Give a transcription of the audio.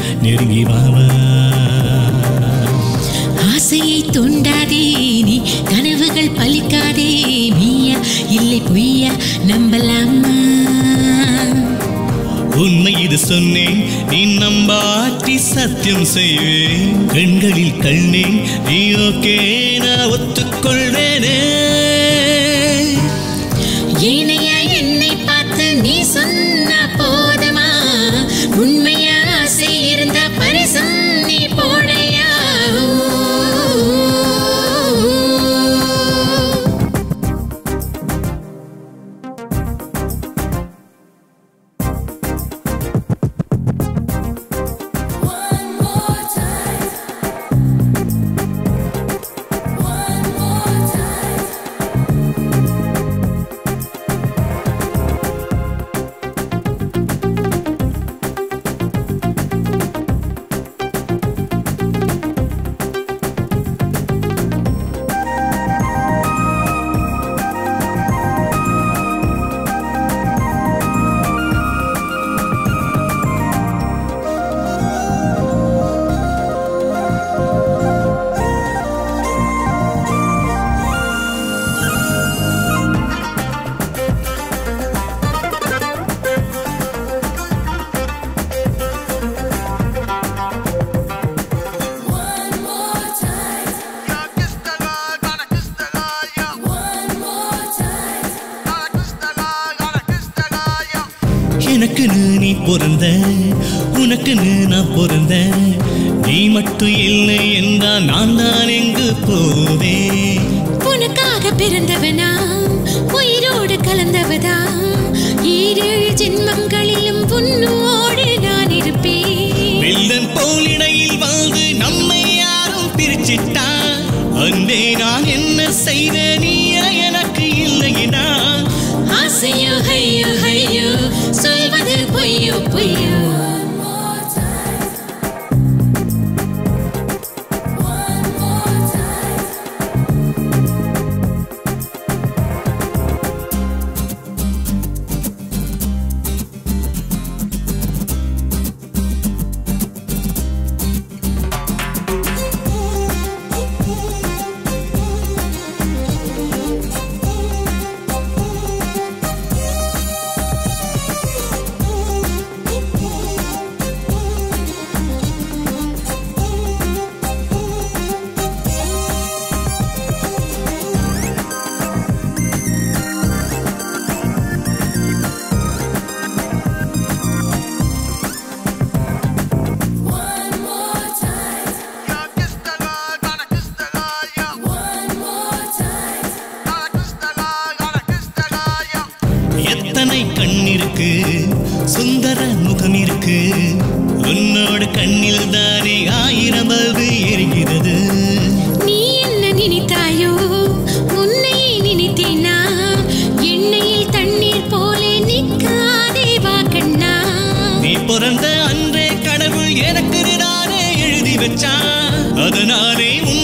நெருங்கி வாவா. ஆசையை தூண்டாதே நீ, கனவுகள் பலிக்காதே நீயா இல்லை பொய்யா நம்பலாமா? உண்மை இது சொன்னேன் நீ நம்பாற்றி சத்தியம் செய்வேன். கண்களில் கண்ணேன் நீ ஓகே நான் ஒத்துக்கொள்வேனே. ஏனையா என்னை பார்த்து நீ சொன்ன போதுமா? உண்மையா ஆசை இருந்த பரிசம் நீ போடையா? எனக்குன்னு நீ பிறந்த, உனக்குன்னு நான் பிறந்த. நீ மட்டும் இல்லை என்றால் நான் தான் எங்கு போவேன்? உனக்காக பிறந்தவனா, உயிரோடு கலந்தவதா, 7 ஜென்மங்களிலும் உன்னோடு நான் இருப்பேன். வெள்ளன் போலிடையில் வாழ்ந்து நம்மை யாரும் பிரிச்சிட்டா, அன்பே நான் என்ன செய்த நீயா எனக்கு இல்லையினா? ஆசையோ ஐயோ ஐயோ சொல்வது பொய்யோ பொய்யோ. எத்தனை கண் இருக்கு, சுந்தர முகம் இருக்கு, உன்னோட கண்ணில் தானே 1000 பல்பு எரிகிறது. நீ என்ன நினைத்தாயோ, உன்னை நினைத்தேனா? எண்ணெயில் தண்ணீர் போல நிற்காதே வா கண்ணா. நீ பிறந்த அன்றே கடவுள் எனக்கு நானே எழுதி வச்சான், அதனாலே